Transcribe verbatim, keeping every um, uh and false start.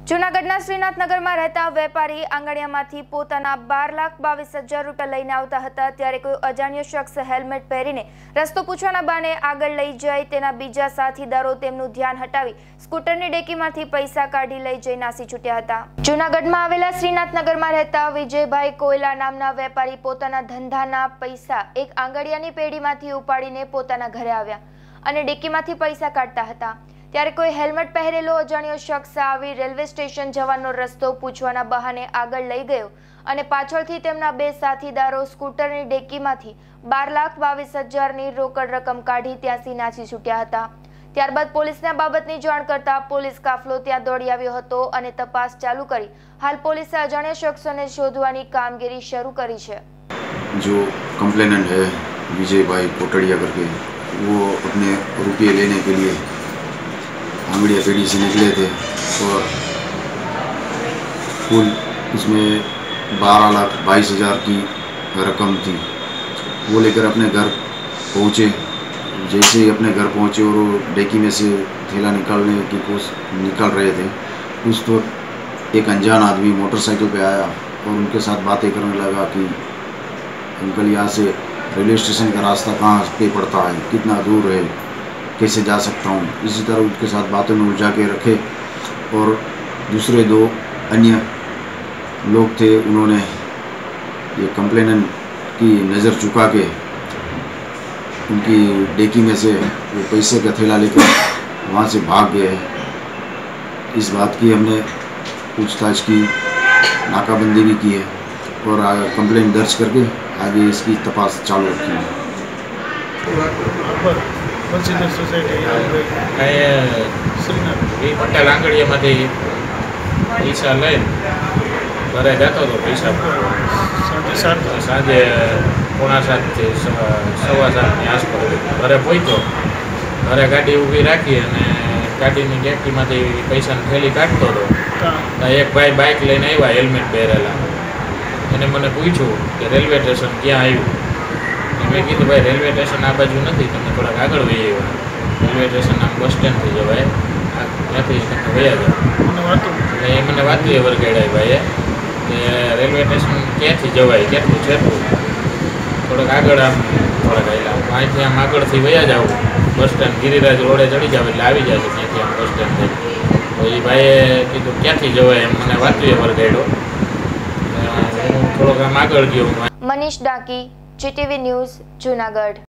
જૂનાગઢના શ્રીનાથનગરમાં રહેતા વેપારી આંગણિયામાંથી પોતાના બાર લાખ બાવીસ હજાર રૂપિયા લઈને આવતા હતા ત્યારે કોઈ અજાણ્યો શખ્સ હેલ્મેટ પહેરીને રસ્તો પૂછવાના બહાને આગળ લઈ જાય તેના બીજા સાથીદારો તેમનું ધ્યાન હટાવી સ્કૂટરની ડેકીમાંથી પૈસા કાઢી લઈ જઈ નાસી છૂટ્યા હતા। જૂનાગઢમાં આવેલા શ્રીનાથનગરમાં રહેતા વિજયભાઈ કોયલા નામના વેપારી પોતાના ધંધાના પૈસા એક આંગણિયાની પેઢીમાંથી ઉપાડીને પોતાના ઘરે આવ્યા અને ડેકીમાંથી પૈસા કાઢતા હતા ત્યારે કોઈ હેલ્મેટ પહેરેલો અજાણ્યો શખ્સ આવી રેલવે સ્ટેશન જવાનો રસ્તો પૂછવાના બહાને આગળ લઈ ગયો અને પાછળથી તેમના બે સાથીદારો સ્કૂટરની ડેકીમાંથી બાર લાખ બાવીસ હજારની રોકડ રકમ કાઢી ત્યાંથી નાસી છૂટ્યા હતા। ત્યારબાદ પોલીસને બાબતની જાણ કરતા પોલીસ કાફલો ત્યાં દોડી આવ્યો હતો અને તપાસ ચાલુ કરી હાલ પોલીસે અજાણ્યા શખ્સોને શોધવાની કામગીરી શરૂ કરી છે। जो कंप्लेनेंट है विजय भाई कोटड़िया करके वो अपने रुपये लेने के लिए आंगड़िया पेड़ी से निकले थे और कुल उसमें बारह लाख बाईस हज़ार की रकम थी। वो लेकर अपने घर पहुँचे। जैसे ही अपने घर पहुँचे और वो डेकी में से थैला निकालने की कोशिश निकल रहे थे उस वक्त एक अनजान आदमी मोटरसाइकिल पे आया और उनके साथ बातें करने लगा कि अंकल यहाँ से रेलवे स्टेशन का रास्ता कहाँ पे पड़ता है, कितना दूर है, कैसे जा सकता हूँ। इसी तरह उनके साथ बातों में उलझा के रखे और दूसरे दो अन्य लोग थे उन्होंने ये कंप्लेनेंट की नज़र चुका के उनकी डेकी में से वो पैसे का थैला लेकर वहाँ से भाग गए। इस बात की हमने पूछताछ की, नाकाबंदी भी की है और कंप्लेंट दर्ज करके आगे इसकी तपास चालू रखी है। પટેલ આંગળીયામાંથી પૈસા લઈને ઘરે જતો હતો। પૈસા સાંજે પોણા સાતથી સવા સાતની આસપાસ ઘરે પહોંચ્યો। ઘરે ગાડી ઊભી રાખી અને ગાડીની ડેકીમાંથી પૈસાની થેલી કાઢતો હતો। એક ભાઈ બાઇક લઈને આવ્યા હેલ્મેટ પહેરેલા। એને મને પૂછ્યું કે રેલવે સ્ટેશન ક્યાં આવ્યું। મેં કીધું ભાઈ રેલવે સ્ટેશન આ બાજુ નથી, તમે થોડાક આગળ વહી આવ્યા। રેલવે સ્ટેશન આમ બસ સ્ટેન્ડથી જવાય, ત્યાંથી તમે વયા જાઓ। એટલે એ મને વાતું એ વરગાડ્યા ભાઈએ કે રેલવે સ્ટેશન ક્યાંથી જવાય, કેટલું છેટું, થોડાક આગળ આમ થોડાક આવેલા અહીંથી આમ આગળથી વયા જાઓ બસ સ્ટેન્ડ ગિરિરાજ રોડે ચડી જાવ એટલે આવી જાય છે ત્યાંથી આમ બસ સ્ટેન્ડ। તો એ ભાઈએ કીધું ક્યાંથી જવાય એમ મને વાતું એ વરગાડ્યો। હું થોડોક આમ આગળ ગયો। Manish Daki, GTV news, Junagadh.